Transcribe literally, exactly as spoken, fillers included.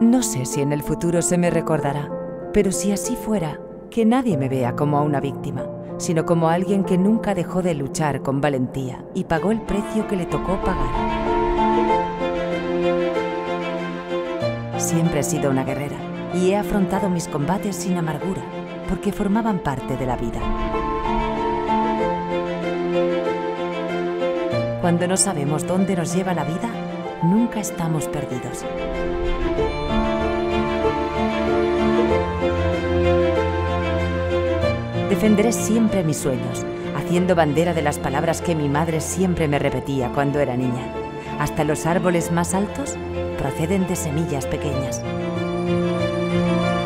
No sé si en el futuro se me recordará, pero si así fuera, que nadie me vea como a una víctima, sino como a alguien que nunca dejó de luchar con valentía y pagó el precio que le tocó pagar. Siempre he sido una guerrera y he afrontado mis combates sin amargura, porque formaban parte de la vida. Cuando no sabemos dónde nos lleva la vida, nunca estamos perdidos. Defenderé siempre mis sueños, haciendo bandera de las palabras que mi madre siempre me repetía cuando era niña. Hasta los árboles más altos proceden de semillas pequeñas.